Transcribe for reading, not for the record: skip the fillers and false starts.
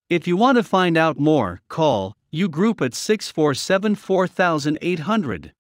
If you want to find out more, call U Group at 647 4800.